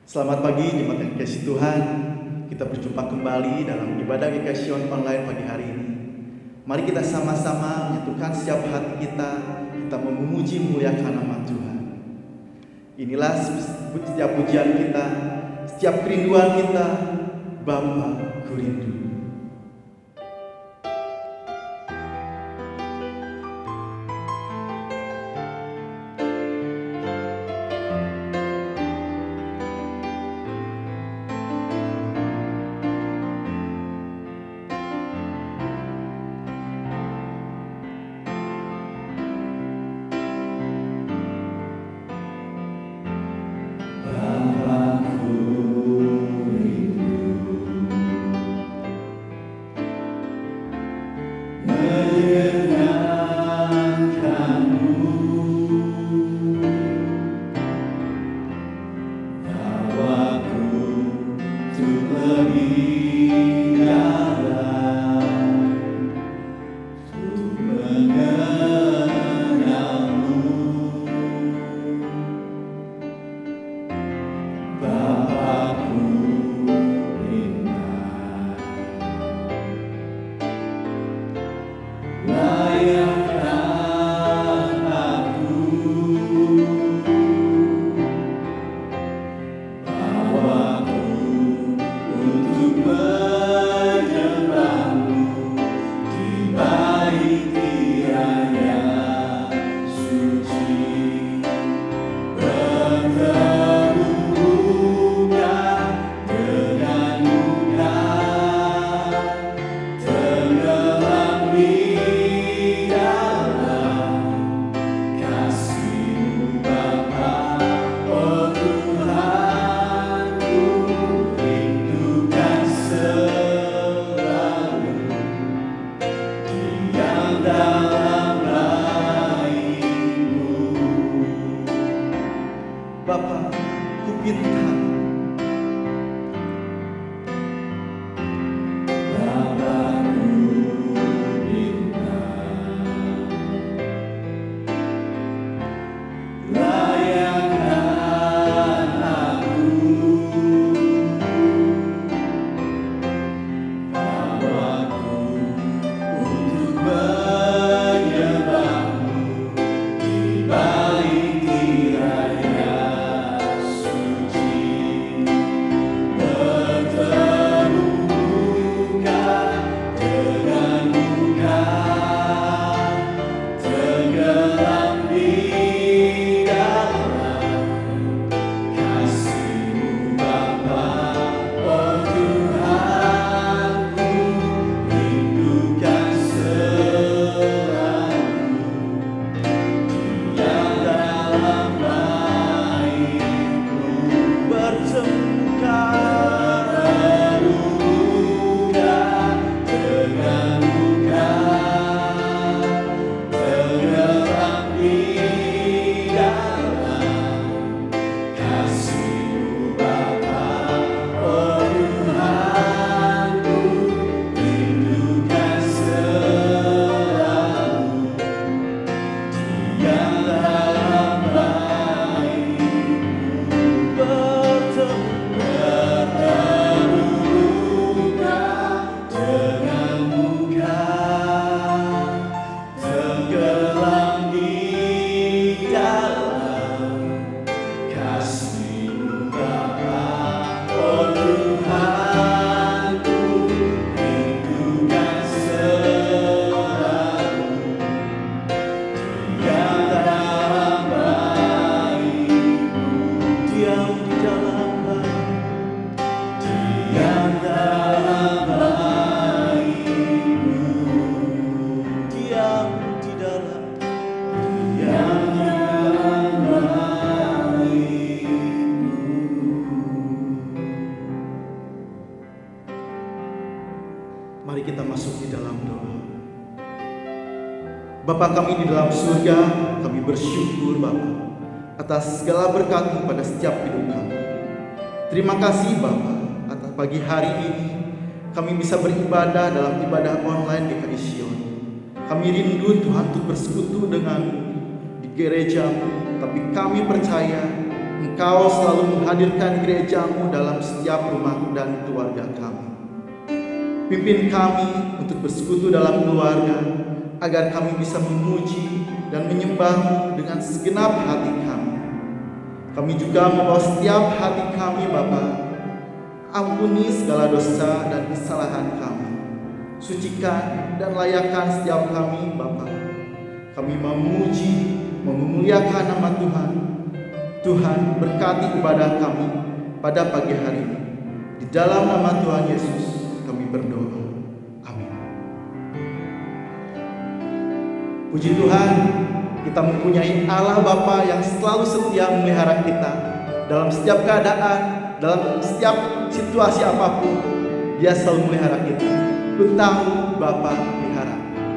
Selamat pagi jemaat yang dikasihi Tuhan. Kita berjumpa kembali dalam ibadah GKI online pagi hari ini. Mari kita sama-sama menyatukan setiap hati kita memuji muliakan nama Tuhan. Inilah setiap pujian kita, setiap kerinduan kita, Bapa ku rindu. Mari kita masuk di dalam doa. Bapa kami di dalam surga, kami bersyukur Bapa atas segala berkat pada setiap hidup kami. Terima kasih Bapa atas pagi hari ini kami bisa beribadah dalam ibadah online GKI Sion. Kami rindu Tuhan untuk bersekutu dengan di gereja, tapi kami percaya Engkau selalu menghadirkan gerejamu dalam setiap rumah dan keluarga kami. Pimpin kami untuk bersekutu dalam keluarga, agar kami bisa memuji dan menyembah-Mu dengan segenap hati kami. Kami juga membawa setiap hati kami, Bapa. Ampuni segala dosa dan kesalahan kami. Sucikan dan layakkan setiap kami, Bapa. Kami memuji, memuliakan nama Tuhan. Tuhan, berkati ibadah kami pada pagi hari ini. Di dalam nama Tuhan Yesus kami berdoa. Amin. Puji Tuhan, kita mempunyai Allah Bapa yang selalu setia memelihara kita dalam setiap keadaan, dalam setiap situasi apapun. Dia selalu memelihara kita. Ku tahu Bapa pelihara.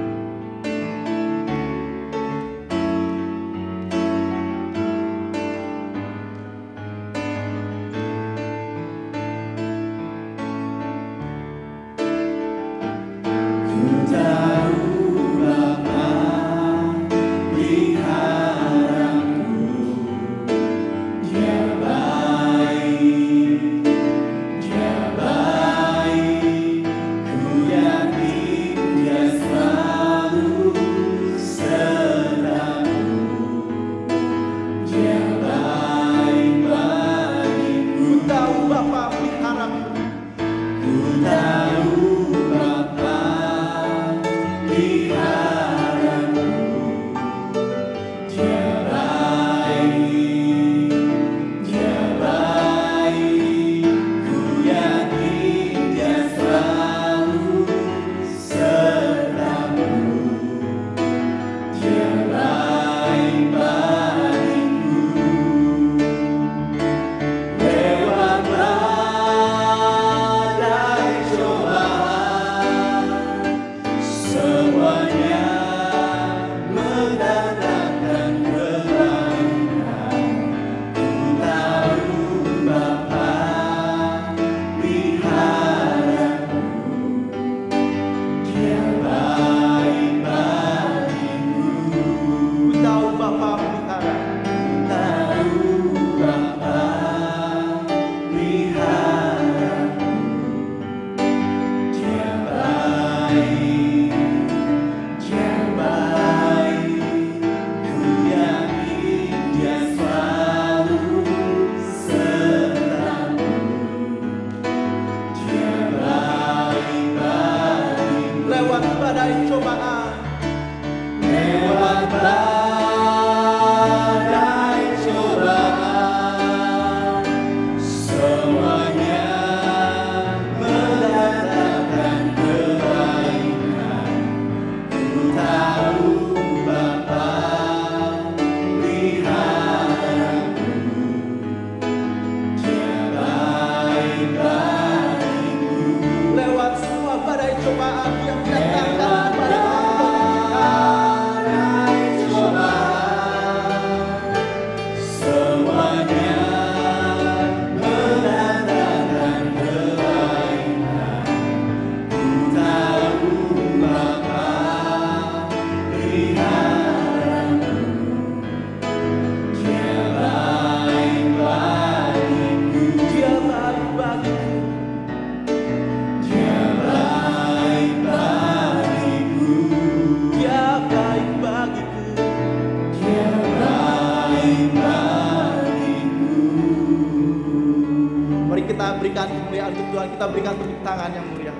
Kita berikan tepuk tangan yang mulia.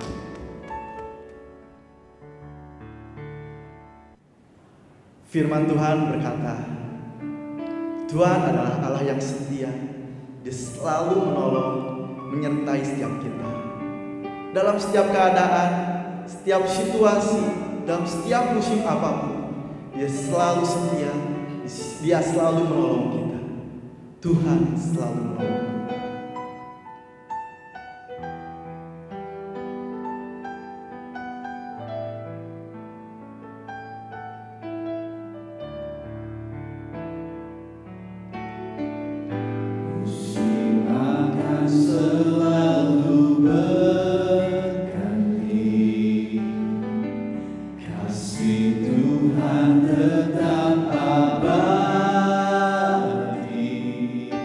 Firman Tuhan berkata, Tuhan adalah Allah yang setia. Dia selalu menolong, menyertai setiap kita. Dalam setiap keadaan, setiap situasi, dalam setiap musim apapun, Dia selalu setia. Dia selalu menolong kita. Tuhan selalu menolong. Tuhan tetap abadi.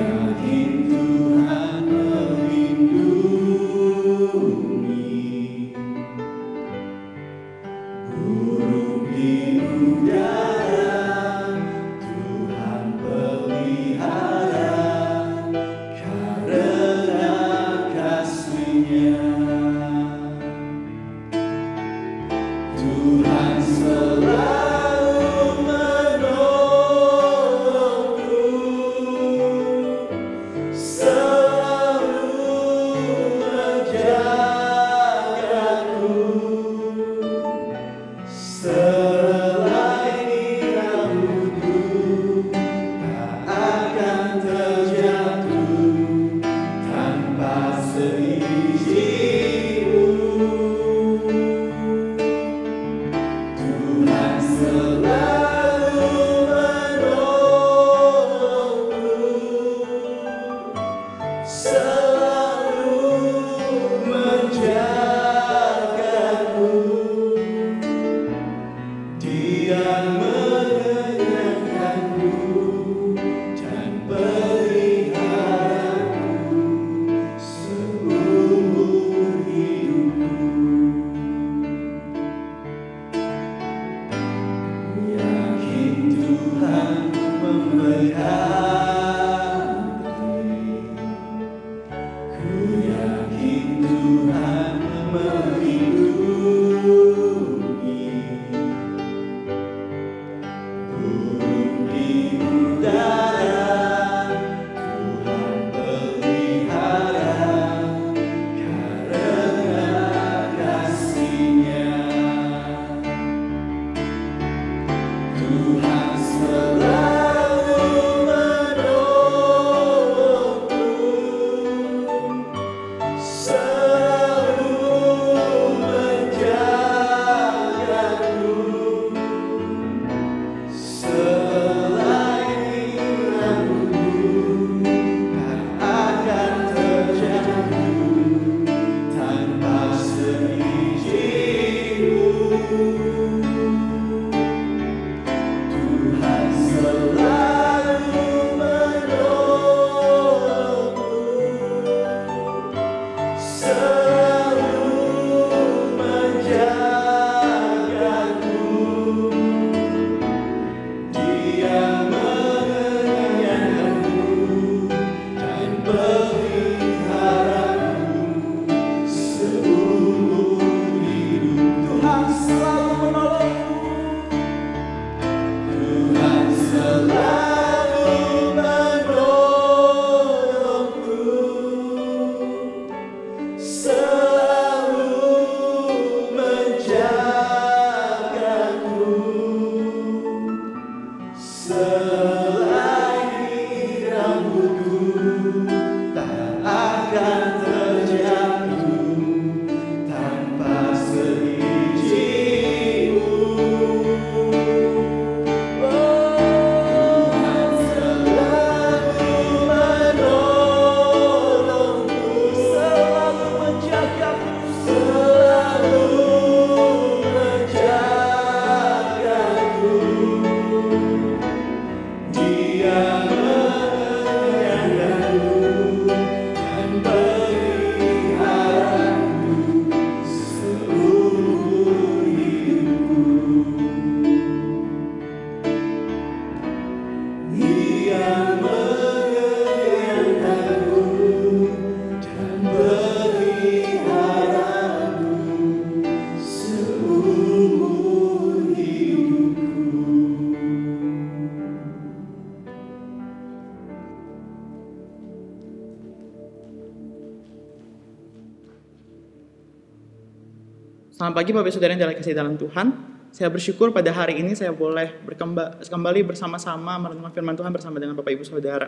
Selamat pagi Bapak Saudara yang dikasihi dalam Tuhan. Saya bersyukur pada hari ini saya boleh kembali bersama-sama merenungkan firman Tuhan bersama dengan Bapak Ibu Saudara.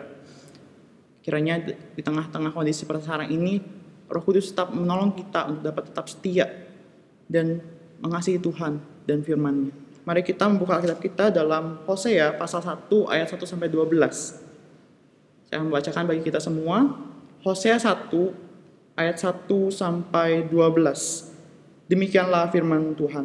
Kiranya di tengah-tengah kondisi seperti sekarang ini, Roh Kudus tetap menolong kita untuk dapat tetap setia dan mengasihi Tuhan dan firman-Nya. Mari kita membuka Alkitab kita dalam Hosea pasal 1 ayat 1 sampai 12. Saya membacakan bagi kita semua. Hosea 1 ayat 1 sampai 12. Demikianlah firman Tuhan.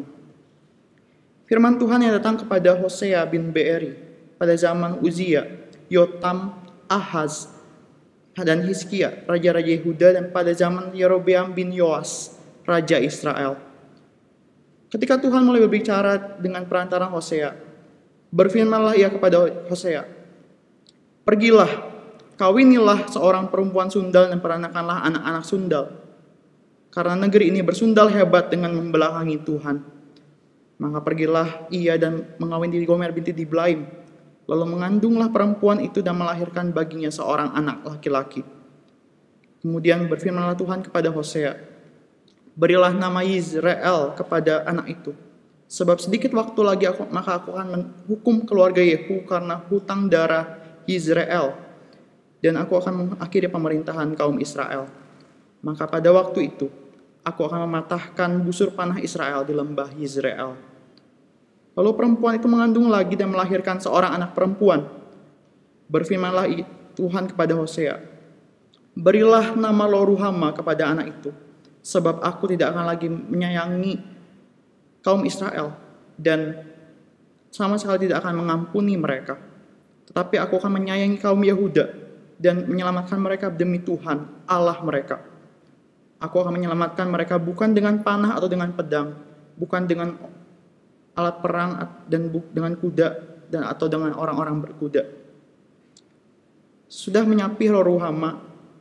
Firman Tuhan yang datang kepada Hosea bin Beeri pada zaman Uzia, Yotam, Ahaz, dan Hizkia, raja-raja Yehuda, dan pada zaman Yerobeam bin Yoas, raja Israel. Ketika Tuhan mulai berbicara dengan perantara Hosea, berfirmanlah ia kepada Hosea, "Pergilah, kawinilah seorang perempuan sundal dan peranakanlah anak-anak sundal. Karena negeri ini bersundal hebat dengan membelakangi Tuhan." Maka pergilah ia dan mengawin diri Gomer binti Diblaim. Lalu mengandunglah perempuan itu dan melahirkan baginya seorang anak laki-laki. Kemudian berfirmanlah Tuhan kepada Hosea, "Berilah nama Yizre'el kepada anak itu. Sebab sedikit waktu lagi maka aku akan menghukum keluarga Yehu karena hutang darah Yizre'el. Dan aku akan mengakhiri pemerintahan kaum Israel. Maka pada waktu itu, aku akan mematahkan busur panah Israel di lembah Yizre'el." Lalu perempuan itu mengandung lagi dan melahirkan seorang anak perempuan. Berfirmanlah Tuhan kepada Hosea, "Berilah nama Lo-ruhama kepada anak itu, sebab aku tidak akan lagi menyayangi kaum Israel dan sama sekali tidak akan mengampuni mereka. Tetapi aku akan menyayangi kaum Yehuda dan menyelamatkan mereka demi Tuhan, Allah mereka. Aku akan menyelamatkan mereka bukan dengan panah atau dengan pedang, bukan dengan alat perang dan dengan kuda dan atau dengan orang-orang berkuda. Sudah menyapi Lo-ruhama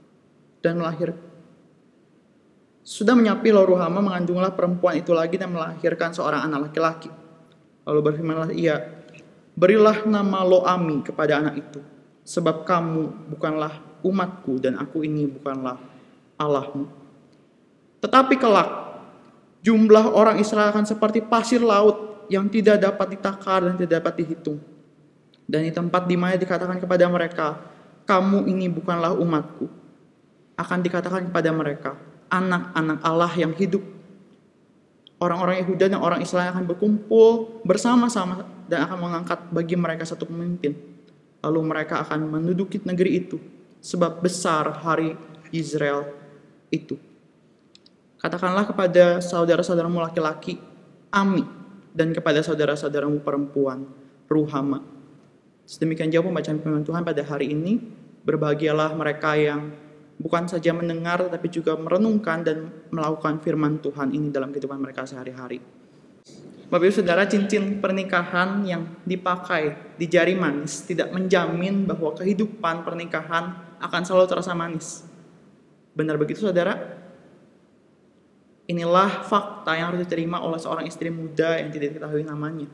mengandunglah perempuan itu lagi dan melahirkan seorang anak laki-laki. Lalu berfirmanlah ia, "Berilah nama Lo-ami kepada anak itu, sebab kamu bukanlah umatku dan aku ini bukanlah Allahmu. Tetapi kelak, jumlah orang Israel akan seperti pasir laut yang tidak dapat ditakar dan tidak dapat dihitung. Dan di tempat di mana dikatakan kepada mereka, kamu ini bukanlah umatku, akan dikatakan kepada mereka, anak-anak Allah yang hidup. Orang-orang Yehuda dan orang Israel akan berkumpul bersama-sama dan akan mengangkat bagi mereka satu pemimpin. Lalu mereka akan menduduki negeri itu, sebab besar hari Israel itu. Katakanlah kepada saudara-saudaramu laki-laki, Ami, dan kepada saudara-saudaramu perempuan, Ruhama." Sedemikian jauh pembacaan firman Tuhan pada hari ini. Berbahagialah mereka yang bukan saja mendengar tetapi juga merenungkan dan melakukan firman Tuhan ini dalam kehidupan mereka sehari-hari. Bapak Ibu Saudara, cincin pernikahan yang dipakai di jari manis tidak menjamin bahwa kehidupan pernikahan akan selalu terasa manis. Benar begitu Saudara? Inilah fakta yang harus diterima oleh seorang istri muda yang tidak diketahui namanya.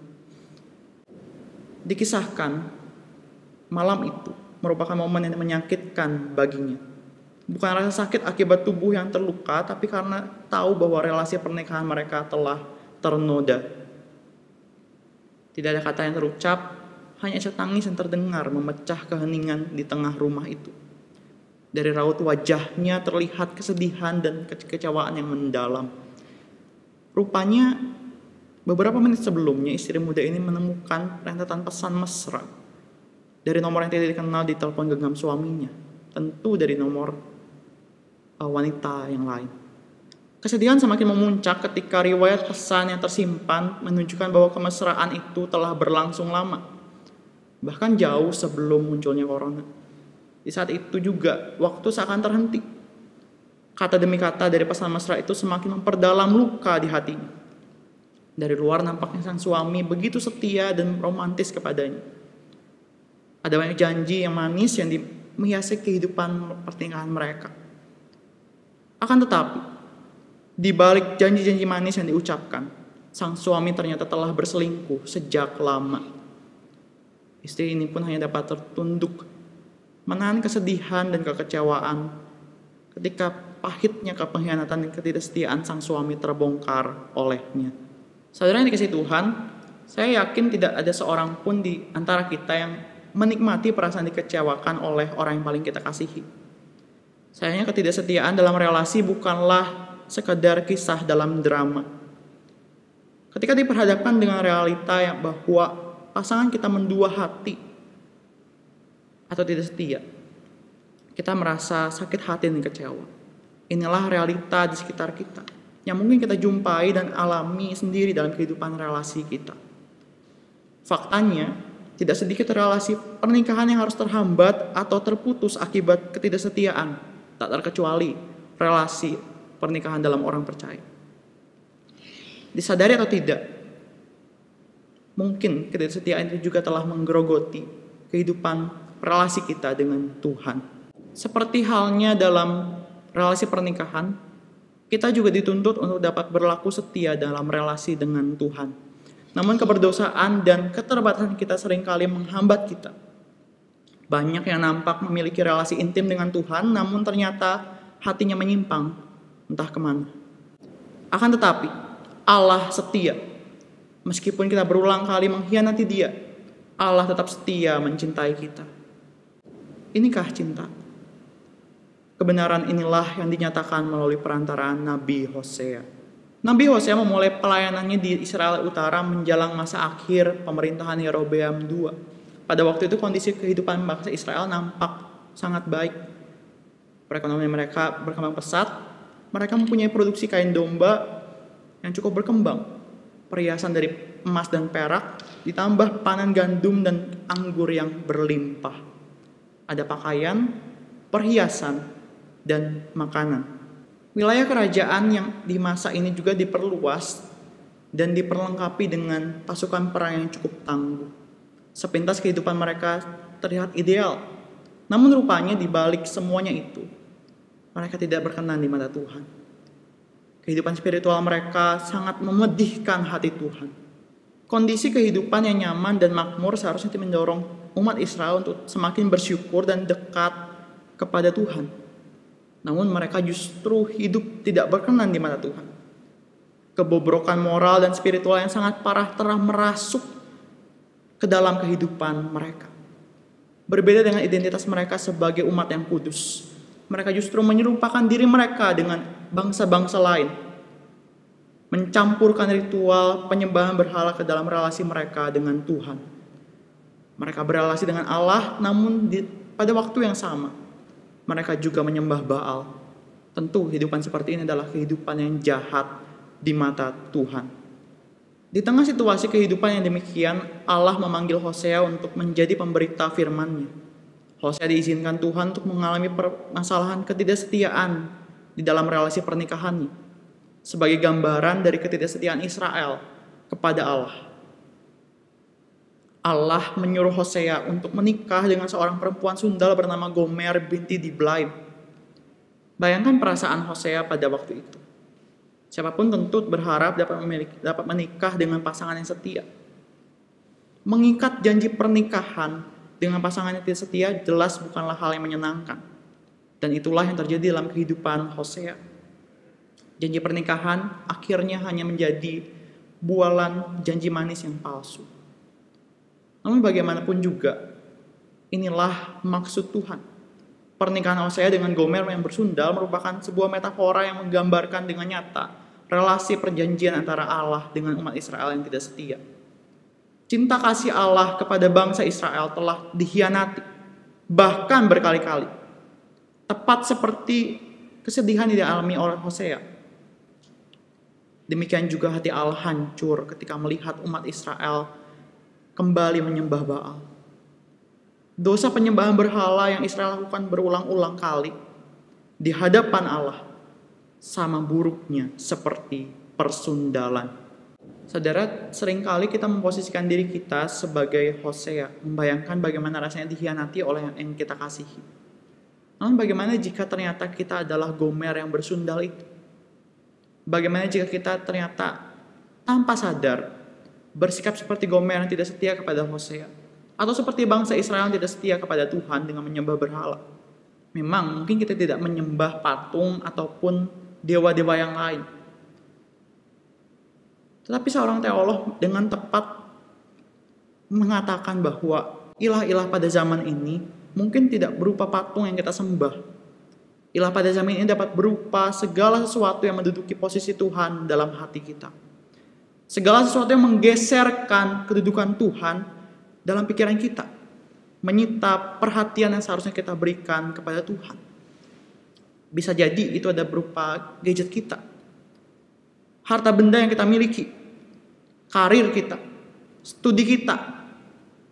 Dikisahkan, malam itu merupakan momen yang menyakitkan baginya. Bukan rasa sakit akibat tubuh yang terluka, tapi karena tahu bahwa relasi pernikahan mereka telah ternoda. Tidak ada kata yang terucap, hanya isak tangis yang terdengar memecah keheningan di tengah rumah itu. Dari raut wajahnya terlihat kesedihan dan kekecewaan yang mendalam. Rupanya beberapa menit sebelumnya istri muda ini menemukan rentetan pesan mesra dari nomor yang tidak dikenal di telepon genggam suaminya. Tentu dari nomor wanita yang lain. Kesedihan semakin memuncak ketika riwayat pesan yang tersimpan menunjukkan bahwa kemesraan itu telah berlangsung lama. Bahkan jauh sebelum munculnya corona. Di saat itu juga, waktu seakan terhenti. Kata demi kata dari pesan mesra itu semakin memperdalam luka di hatinya. Dari luar nampaknya sang suami begitu setia dan romantis kepadanya. Ada banyak janji yang manis yang menghiasi kehidupan pernikahan mereka. Akan tetapi, di balik janji-janji manis yang diucapkan, sang suami ternyata telah berselingkuh sejak lama. Istri ini pun hanya dapat tertunduk, menahan kesedihan dan kekecewaan ketika pahitnya kepengkhianatan dan ketidaksetiaan sang suami terbongkar olehnya. Saudara yang dikasihi Tuhan, saya yakin tidak ada seorang pun di antara kita yang menikmati perasaan dikecewakan oleh orang yang paling kita kasihi. Sayangnya ketidaksetiaan dalam relasi bukanlah sekedar kisah dalam drama. Ketika diperhadapkan dengan realita yang bahwa pasangan kita mendua hati atau tidak setia, kita merasa sakit hati dan kecewa. Inilah realita di sekitar kita yang mungkin kita jumpai dan alami sendiri dalam kehidupan relasi kita. Faktanya, Tidak sedikit relasi pernikahan yang harus terhambat atau terputus akibat ketidaksetiaan, tak terkecuali relasi pernikahan dalam orang percaya. Disadari atau tidak, mungkin ketidaksetiaan itu juga telah menggerogoti kehidupan relasi kita dengan Tuhan. Seperti halnya dalam relasi pernikahan, kita juga dituntut untuk dapat berlaku setia dalam relasi dengan Tuhan. Namun keberdosaan dan keterbatasan kita seringkali menghambat kita. Banyak yang nampak memiliki relasi intim dengan Tuhan, namun ternyata hatinya menyimpang, entah kemana. Akan tetapi, Allah setia. Meskipun kita berulang kali mengkhianati Dia, Allah tetap setia mencintai kita. Inikah cinta? Kebenaran inilah yang dinyatakan melalui perantaraan Nabi Hosea. Nabi Hosea memulai pelayanannya di Israel Utara menjelang masa akhir pemerintahan Yerobeam II. Pada waktu itu kondisi kehidupan bangsa Israel nampak sangat baik. Perekonomian mereka berkembang pesat. Mereka mempunyai produksi kain domba yang cukup berkembang. Perhiasan dari emas dan perak, ditambah panen gandum dan anggur yang berlimpah. Ada pakaian, perhiasan, dan makanan. Wilayah kerajaan yang di masa ini juga diperluas dan diperlengkapi dengan pasukan perang yang cukup tangguh. Sepintas kehidupan mereka terlihat ideal. Namun rupanya di balik semuanya itu, mereka tidak berkenan di mata Tuhan. Kehidupan spiritual mereka sangat memedihkan hati Tuhan. Kondisi kehidupan yang nyaman dan makmur seharusnya mendorong umat Israel untuk semakin bersyukur dan dekat kepada Tuhan. Namun mereka justru hidup tidak berkenan di mata Tuhan. Kebobrokan moral dan spiritual yang sangat parah telah merasuk ke dalam kehidupan mereka. Berbeda dengan identitas mereka sebagai umat yang kudus, mereka justru menyerupakan diri mereka dengan bangsa-bangsa lain. Mencampurkan ritual penyembahan berhala ke dalam relasi mereka dengan Tuhan. Mereka berrelasi dengan Allah, namun pada waktu yang sama mereka juga menyembah Baal. Tentu kehidupan seperti ini adalah kehidupan yang jahat di mata Tuhan. Di tengah situasi kehidupan yang demikian, Allah memanggil Hosea untuk menjadi pemberita firman-Nya. Hosea diizinkan Tuhan untuk mengalami permasalahan ketidaksetiaan di dalam relasi pernikahannya, sebagai gambaran dari ketidaksetiaan Israel kepada Allah. Allah menyuruh Hosea untuk menikah dengan seorang perempuan sundal bernama Gomer binti Diblaim. Bayangkan perasaan Hosea pada waktu itu. Siapapun tentu berharap dapat menikah dengan pasangan yang setia. Mengikat janji pernikahan dengan pasangan yang tidak setia jelas bukanlah hal yang menyenangkan. Dan itulah yang terjadi dalam kehidupan Hosea. Janji pernikahan akhirnya hanya menjadi bualan janji manis yang palsu. Namun bagaimanapun juga, inilah maksud Tuhan. Pernikahan Hosea dengan Gomer yang bersundal merupakan sebuah metafora yang menggambarkan dengan nyata relasi perjanjian antara Allah dengan umat Israel yang tidak setia. Cinta kasih Allah kepada bangsa Israel telah dikhianati, bahkan berkali-kali. Tepat seperti kesedihan yang dialami oleh Hosea. Demikian juga hati Allah hancur ketika melihat umat Israel kembali menyembah Baal. Dosa penyembahan berhala yang Israel lakukan berulang-ulang kali di hadapan Allah sama buruknya seperti persundalan. Saudara, seringkali kita memposisikan diri kita sebagai Hosea, membayangkan bagaimana rasanya dikhianati oleh yang kita kasihi. Namun bagaimana jika ternyata kita adalah Gomer yang bersundal itu? Bagaimana jika kita ternyata tanpa sadar bersikap seperti Gomer yang tidak setia kepada Hosea, atau seperti bangsa Israel yang tidak setia kepada Tuhan dengan menyembah berhala? Memang mungkin kita tidak menyembah patung ataupun dewa-dewa yang lain. Tetapi seorang teolog dengan tepat mengatakan bahwa ilah-ilah pada zaman ini mungkin tidak berupa patung yang kita sembah. Ilah pada zaman ini dapat berupa segala sesuatu yang menduduki posisi Tuhan dalam hati kita. Segala sesuatu yang menggeserkan kedudukan Tuhan dalam pikiran kita. Menyita perhatian yang seharusnya kita berikan kepada Tuhan. Bisa jadi itu ada berupa gadget kita. Harta benda yang kita miliki. Karir kita. Studi kita.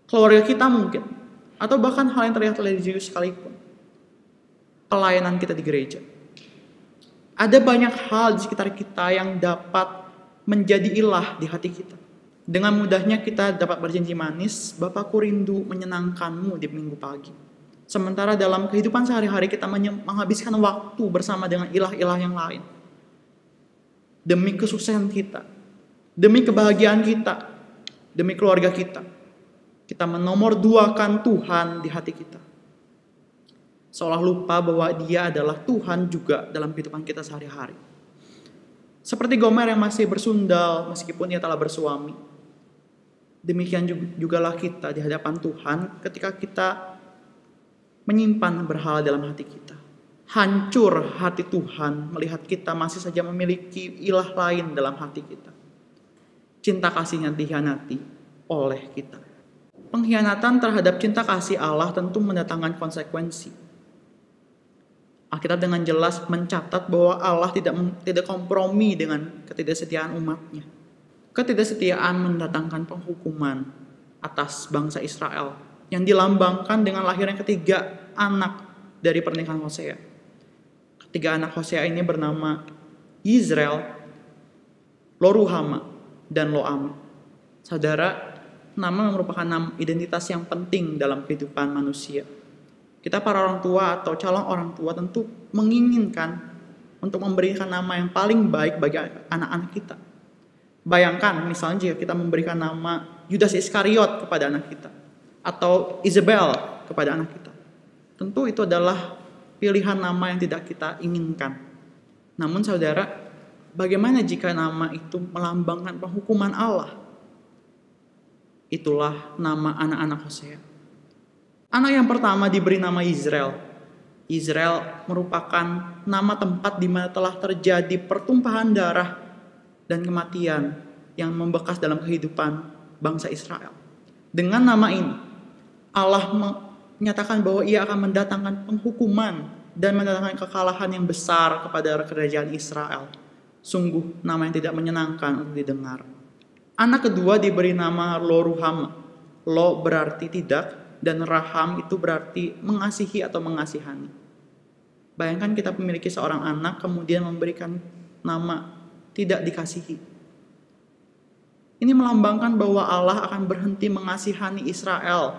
keluarga kita mungkin, atau bahkan hal yang terlihat religius sekalipun. Pelayanan kita di gereja. Ada banyak hal di sekitar kita yang dapat menjadi ilah di hati kita. Dengan mudahnya kita dapat berjanji manis, Bapakku rindu menyenangkanmu di minggu pagi. Sementara dalam kehidupan sehari-hari kita menghabiskan waktu bersama dengan ilah-ilah yang lain. Demi kesuksesan kita, demi kebahagiaan kita, demi keluarga kita. Kita menomorduakan Tuhan di hati kita. Seolah lupa bahwa Dia adalah Tuhan juga dalam kehidupan kita sehari-hari. Seperti Gomer yang masih bersundal meskipun ia telah bersuami. Demikian jugalah kita di hadapan Tuhan ketika kita menyimpan berhala dalam hati kita. Hancur hati Tuhan melihat kita masih saja memiliki ilah lain dalam hati kita. Cinta kasihnya dikhianati oleh kita. Pengkhianatan terhadap cinta kasih Allah tentu mendatangkan konsekuensi. Alkitab dengan jelas mencatat bahwa Allah tidak kompromi dengan ketidaksetiaan umatnya. Ketidaksetiaan mendatangkan penghukuman atas bangsa Israel yang dilambangkan dengan lahirnya ketiga anak dari pernikahan Hosea. Ketiga anak Hosea ini bernama Yizreel, Loruhama, dan Loami. Saudara, nama merupakan nama identitas yang penting dalam kehidupan manusia. Kita para orang tua atau calon orang tua tentu menginginkan untuk memberikan nama yang paling baik bagi anak-anak kita. Bayangkan misalnya jika kita memberikan nama Yudas Iskariot kepada anak kita atau Isabel kepada anak kita. Tentu itu adalah pilihan nama yang tidak kita inginkan. Namun saudara, bagaimana jika nama itu melambangkan penghukuman Allah? Itulah nama anak-anak Hosea. Anak yang pertama diberi nama Yizreel. Yizreel merupakan nama tempat di mana telah terjadi pertumpahan darah dan kematian yang membekas dalam kehidupan bangsa Israel. Dengan nama ini, Allah menyatakan bahwa Ia akan mendatangkan penghukuman dan mendatangkan kekalahan yang besar kepada kerajaan Israel. Sungguh nama yang tidak menyenangkan untuk didengar. Anak kedua diberi nama Loruhama. Lo berarti tidak, dan Raham itu berarti mengasihi atau mengasihani. Bayangkan kita memiliki seorang anak kemudian memberikan nama tidak dikasihi. Ini melambangkan bahwa Allah akan berhenti mengasihani Israel.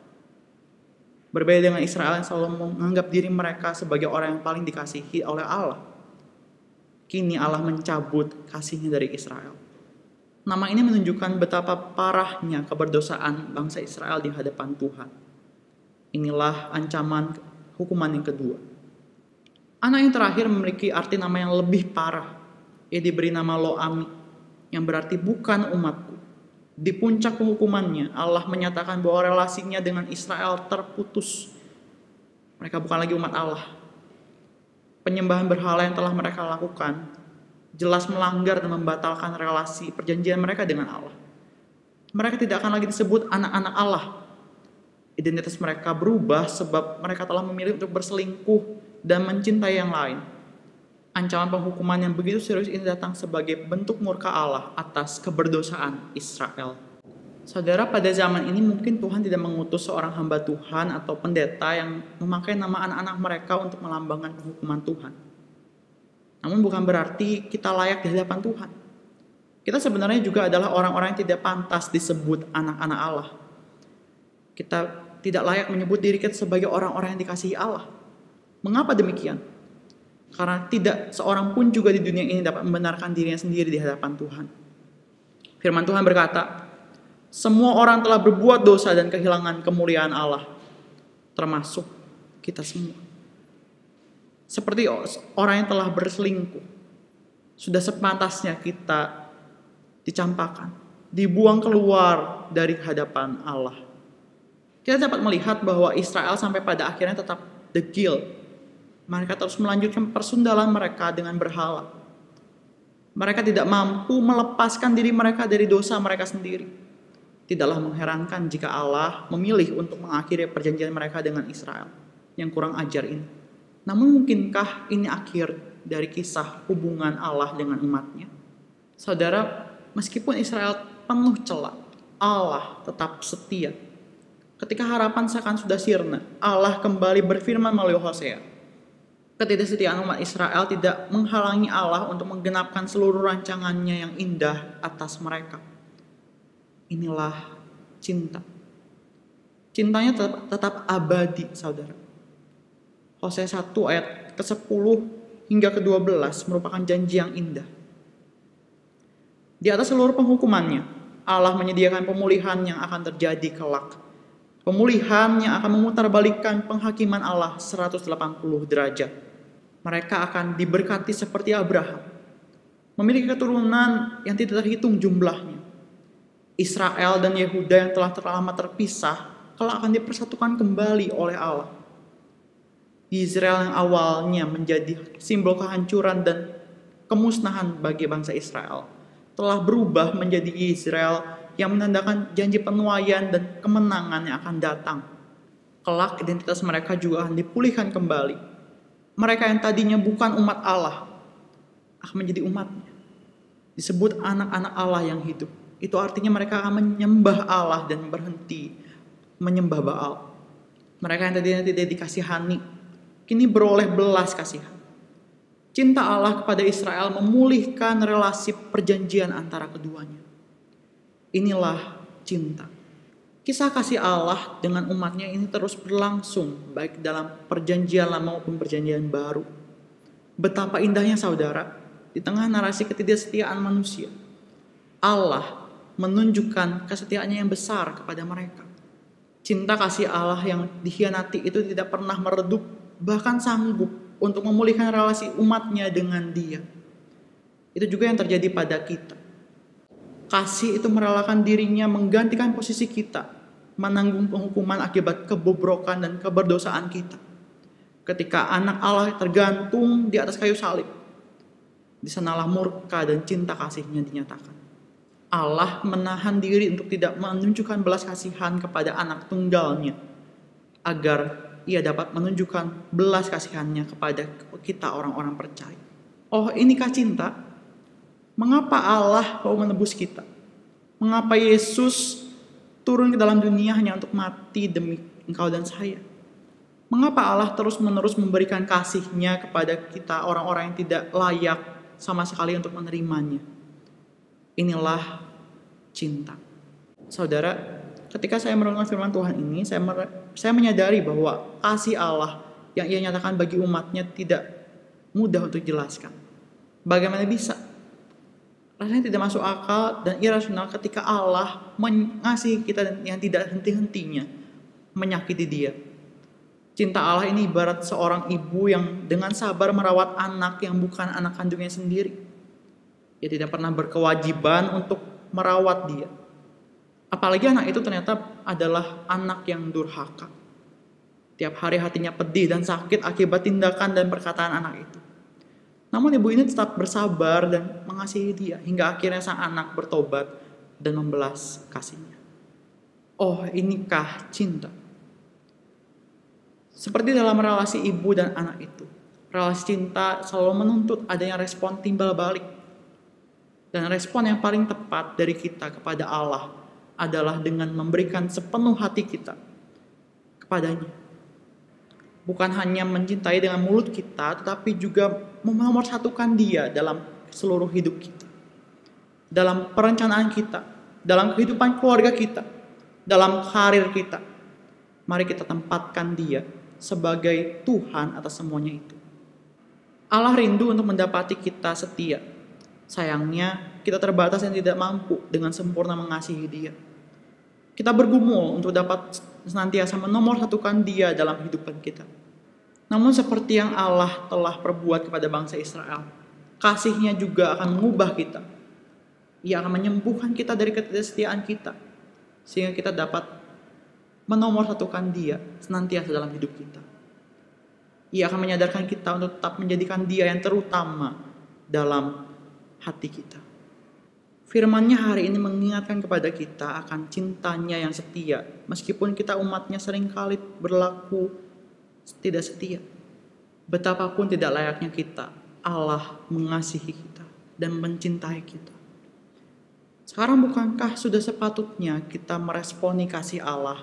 Berbeda dengan Israel yang selalu menganggap diri mereka sebagai orang yang paling dikasihi oleh Allah. Kini Allah mencabut kasihnya dari Israel. Nama ini menunjukkan betapa parahnya keberdosaan bangsa Israel di hadapan Tuhan. Inilah ancaman hukuman yang kedua. Anak yang terakhir memiliki arti nama yang lebih parah. Ia diberi nama Loami, yang berarti bukan umatku. Di puncak penghukumannya, Allah menyatakan bahwa relasinya dengan Israel terputus. Mereka bukan lagi umat Allah. Penyembahan berhala yang telah mereka lakukan jelas melanggar dan membatalkan relasi perjanjian mereka dengan Allah. Mereka tidak akan lagi disebut anak-anak Allah. Identitas mereka berubah sebab mereka telah memilih untuk berselingkuh dan mencintai yang lain. Ancaman penghukuman yang begitu serius ini datang sebagai bentuk murka Allah atas keberdosaan Israel. Saudara, pada zaman ini mungkin Tuhan tidak mengutus seorang hamba Tuhan atau pendeta yang memakai nama anak-anak mereka untuk melambangkan penghukuman Tuhan. Namun bukan berarti kita layak di hadapan Tuhan. Kita sebenarnya juga adalah orang-orang yang tidak pantas disebut anak-anak Allah. Kita tidak layak menyebut diri kita sebagai orang-orang yang dikasihi Allah. Mengapa demikian? Karena tidak seorang pun juga di dunia ini dapat membenarkan dirinya sendiri di hadapan Tuhan. Firman Tuhan berkata, semua orang telah berbuat dosa dan kehilangan kemuliaan Allah, termasuk kita semua. Seperti orang yang telah berselingkuh, sudah sepantasnya kita dicampakkan, dibuang keluar dari hadapan Allah. Kita dapat melihat bahwa Israel sampai pada akhirnya tetap degil. Mereka terus melanjutkan persundalan mereka dengan berhala. Mereka tidak mampu melepaskan diri mereka dari dosa mereka sendiri. Tidaklah mengherankan jika Allah memilih untuk mengakhiri perjanjian mereka dengan Israel yang kurang ajar ini. Namun mungkinkah ini akhir dari kisah hubungan Allah dengan umatnya? Saudara, meskipun Israel penuh celah, Allah tetap setia. Ketika harapan seakan sudah sirna, Allah kembali berfirman melalui Hosea. Ketidaksetiaan umat Israel tidak menghalangi Allah untuk menggenapkan seluruh rancangannya yang indah atas mereka. Inilah cinta. Cintanya tetap abadi, saudara. Hosea 1 ayat ke-10 hingga ke-12 merupakan janji yang indah. Di atas seluruh penghukumannya, Allah menyediakan pemulihan yang akan terjadi kelak. Pemulihan yang akan memutarbalikkan penghakiman Allah 180 derajat. Mereka akan diberkati seperti Abraham, memiliki keturunan yang tidak terhitung jumlahnya. Israel dan Yehuda yang telah lama terpisah, kelak akan dipersatukan kembali oleh Allah. Israel yang awalnya menjadi simbol kehancuran dan kemusnahan bagi bangsa Israel, telah berubah menjadi Israel yang menandakan janji penuaian dan kemenangan yang akan datang. Kelak identitas mereka juga akan dipulihkan kembali. Mereka yang tadinya bukan umat Allah akan menjadi umatnya. Disebut anak-anak Allah yang hidup. Itu artinya mereka akan menyembah Allah dan berhenti menyembah Baal. Mereka yang tadinya tidak dikasihani, kini beroleh belas kasihan. Cinta Allah kepada Israel memulihkan relasi perjanjian antara keduanya. Inilah cinta. Kisah kasih Allah dengan umatnya ini terus berlangsung, baik dalam perjanjian lama maupun perjanjian baru. Betapa indahnya saudara, di tengah narasi ketidaksetiaan manusia, Allah menunjukkan kesetiaannya yang besar kepada mereka. Cinta kasih Allah yang dikhianati itu tidak pernah meredup, bahkan sanggup untuk memulihkan relasi umatnya dengan Dia. Itu juga yang terjadi pada kita. Kasih itu merelakan dirinya menggantikan posisi kita, menanggung penghukuman akibat kebobrokan dan keberdosaan kita. Ketika anak Allah tergantung di atas kayu salib, di sanalah murka dan cinta kasihnya dinyatakan. Allah menahan diri untuk tidak menunjukkan belas kasihan kepada anak tunggalnya, agar Ia dapat menunjukkan belas kasihannya kepada kita orang-orang percaya. Oh, inikah cinta? Mengapa Allah mau menebus kita? Mengapa Yesus turun ke dalam dunia hanya untuk mati demi engkau dan saya? Mengapa Allah terus-menerus memberikan kasih-Nya kepada kita orang-orang yang tidak layak sama sekali untuk menerimanya? Inilah cinta. Saudara, ketika saya merenungkan firman Tuhan ini, saya menyadari bahwa kasih Allah yang Ia nyatakan bagi umatnya tidak mudah untuk dijelaskan. Bagaimana bisa? Rasanya tidak masuk akal dan irasional ketika Allah mengasihi kita yang tidak henti-hentinya menyakiti Dia. Cinta Allah ini ibarat seorang ibu yang dengan sabar merawat anak yang bukan anak kandungnya sendiri. Ia tidak pernah berkewajiban untuk merawat dia. Apalagi anak itu ternyata adalah anak yang durhaka. Tiap hari hatinya pedih dan sakit akibat tindakan dan perkataan anak itu. Namun ibu ini tetap bersabar dan mengasihi dia hingga akhirnya sang anak bertobat dan membelas kasihnya. Oh, inikah cinta? Seperti dalam relasi ibu dan anak itu, relasi cinta selalu menuntut adanya respon timbal balik. Dan respon yang paling tepat dari kita kepada Allah adalah dengan memberikan sepenuh hati kita kepadanya. Bukan hanya mencintai dengan mulut kita, tetapi juga menomorsatukan Dia dalam seluruh hidup kita. Dalam perencanaan kita, dalam kehidupan keluarga kita, dalam karir kita. Mari kita tempatkan Dia sebagai Tuhan atas semuanya itu. Allah rindu untuk mendapati kita setia. Sayangnya, kita terbatas dan tidak mampu dengan sempurna mengasihi Dia. Kita bergumul untuk dapat senantiasa menomorsatukan Dia dalam kehidupan kita. Namun seperti yang Allah telah perbuat kepada bangsa Israel, kasih-Nya juga akan mengubah kita. Ia akan menyembuhkan kita dari ketidaksetiaan kita, sehingga kita dapat menomorsatukan Dia senantiasa dalam hidup kita. Ia akan menyadarkan kita untuk tetap menjadikan Dia yang terutama dalam hati kita. Firman-Nya hari ini mengingatkan kepada kita akan cintanya yang setia, meskipun kita umatnya seringkali berlaku tidak setia. Betapapun tidak layaknya kita, Allah mengasihi kita dan mencintai kita. Sekarang bukankah sudah sepatutnya kita meresponi kasih Allah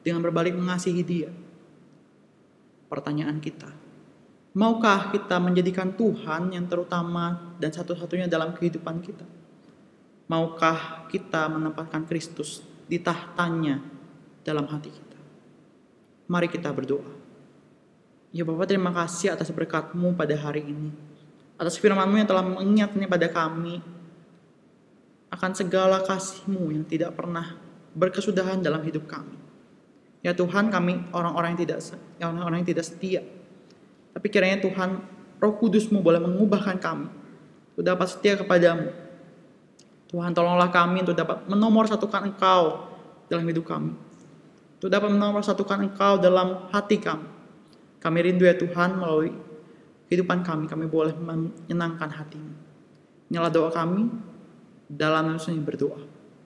dengan berbalik mengasihi Dia. Pertanyaan kita, maukah kita menjadikan Tuhan yang terutama dan satu-satunya dalam kehidupan kita? Maukah kita menempatkan Kristus di tahtanya dalam hati kita? Mari kita berdoa. Ya Bapa, terima kasih atas berkat-Mu pada hari ini. Atas firman-Mu yang telah mengingatkan pada kami akan segala kasih-Mu yang tidak pernah berkesudahan dalam hidup kami. Ya Tuhan, kami orang-orang yang tidak setia. Tapi kiranya Tuhan, Roh Kudus-Mu boleh mengubahkan kami untuk dapat setia kepadamu. Tuhan, tolonglah kami untuk dapat menomorsatukan Engkau dalam hidup kami. Untuk dapat menomorsatukan Engkau dalam hati kami. Kami rindu ya Tuhan, melalui kehidupan kami boleh menyenangkan hati-Mu. Inilah doa kami, dalam nama Yesus berdoa.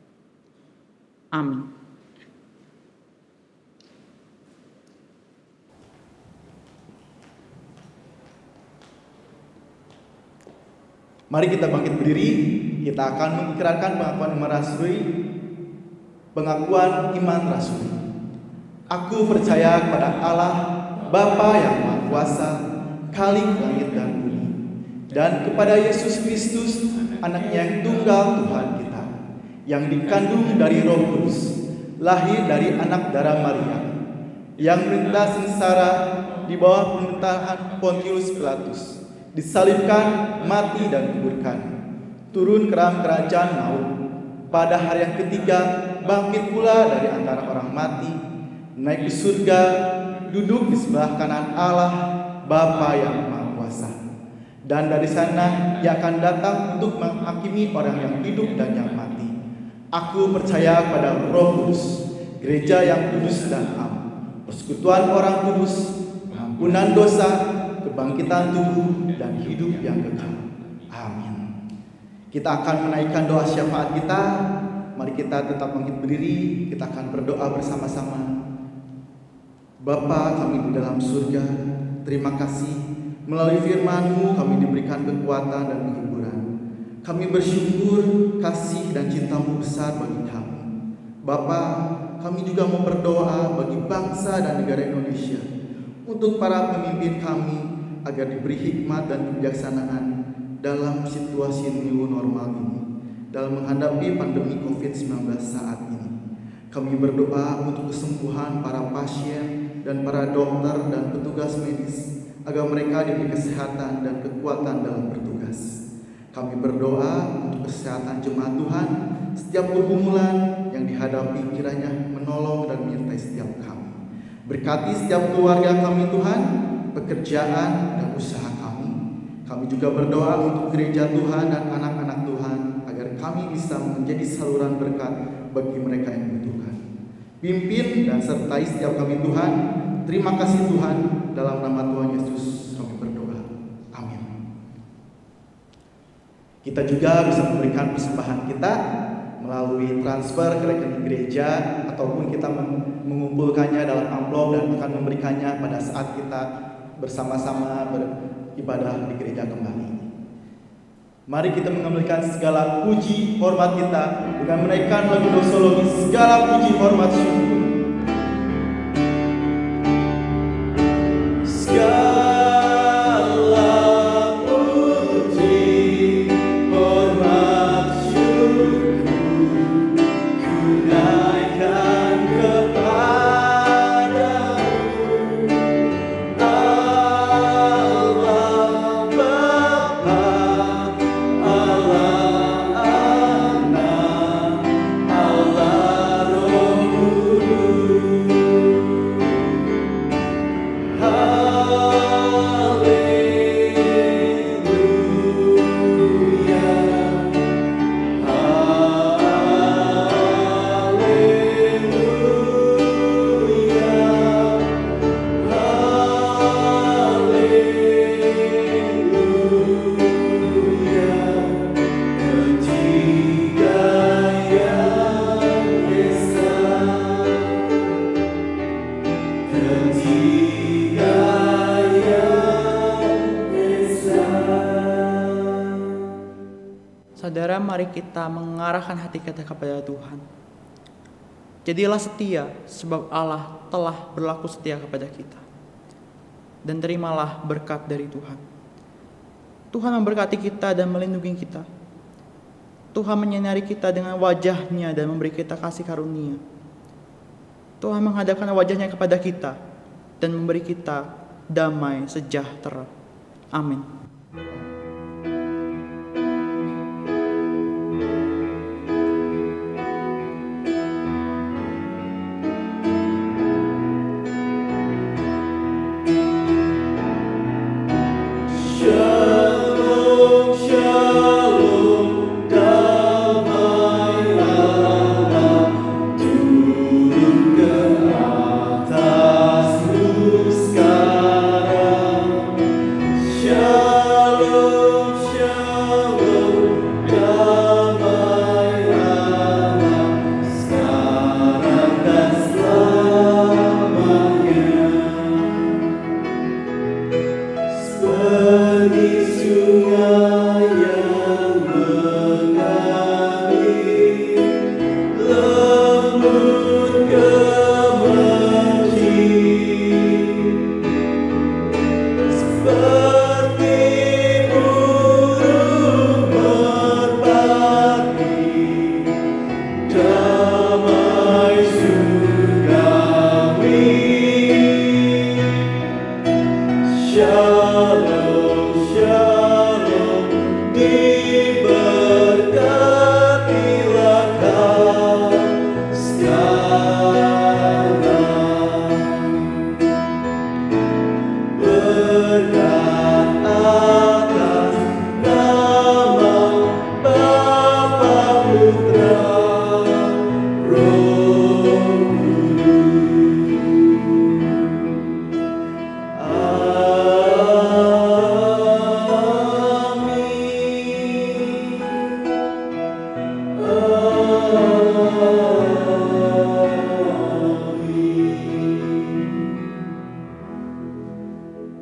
Amin. Mari kita bangkit berdiri, kita akan mengikrarkan pengakuan iman rasuli, pengakuan iman rasuli. Aku percaya kepada Allah, Bapa yang Maha Kuasa, Khalik langit dan bumi, dan kepada Yesus Kristus, Anaknya yang tunggal Tuhan kita, yang dikandung dari Roh Kudus, lahir dari anak darah Maria, yang menderita sengsara di bawah pemerintahan Pontius Pilatus, disalibkan, mati dan dikuburkan, turun ke dalam kerajaan maut, pada hari yang ketiga bangkit pula dari antara orang mati, naik ke surga, duduk di sebelah kanan Allah Bapa yang Maha Kuasa. Dan dari sana Ia akan datang untuk menghakimi orang yang hidup dan yang mati. Aku percaya kepada Roh Kudus, gereja yang kudus dan am, persekutuan orang kudus, pengampunan dosa, kebangkitan tubuh dan hidup yang kekal. Amin. Kita akan menaikkan doa syafaat kita. Mari kita tetap bangkit berdiri. Kita akan berdoa bersama-sama. Bapa kami di dalam surga, terima kasih melalui firman-Mu kami diberikan kekuatan dan penghiburan. Kami bersyukur kasih dan cinta-Mu besar bagi kami. Bapa, kami juga mau berdoa bagi bangsa dan negara Indonesia, untuk para pemimpin kami agar diberi hikmat dan kebijaksanaan dalam situasi new normal ini, dalam menghadapi pandemi COVID-19 saat ini. Kami berdoa untuk kesembuhan para pasien dan para dokter dan petugas medis, agar mereka diberi kesehatan dan kekuatan dalam bertugas. Kami berdoa untuk kesehatan jemaat Tuhan, setiap pergumulan yang dihadapi kiranya menolong dan menyertai setiap kami. Berkati setiap keluarga kami Tuhan, pekerjaan dan usaha kami. Kami juga berdoa untuk gereja Tuhan dan anak-anak Tuhan, agar kami bisa menjadi saluran berkat bagi mereka yang membutuhkan. Pimpin dan sertai setiap kami Tuhan. Terima kasih Tuhan, dalam nama Tuhan Yesus kami berdoa. Amin. Kita juga bisa memberikan persembahan kita melalui transfer ke rekening gereja, ataupun kita mengumpulkannya dalam amplop dan akan memberikannya pada saat kita bersama-sama beribadah di gereja kembali. Mari kita mengambilkan segala puji hormat kita dengan menaikkan lagu doxologi, segala puji hormat syukur. Saudara, mari kita mengarahkan hati kita kepada Tuhan. Jadilah setia, sebab Allah telah berlaku setia kepada kita. Dan terimalah berkat dari Tuhan. Tuhan memberkati kita dan melindungi kita. Tuhan menyinari kita dengan wajah-Nya dan memberi kita kasih karunia. Tuhan menghadapkan wajah-Nya kepada kita dan memberi kita damai sejahtera. Amin.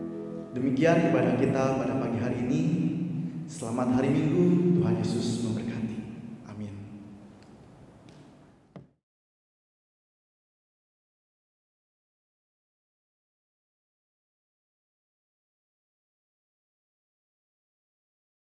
Demikian ibadah kita pada pagi hari ini. Selamat hari Minggu, Tuhan Yesus memberkati.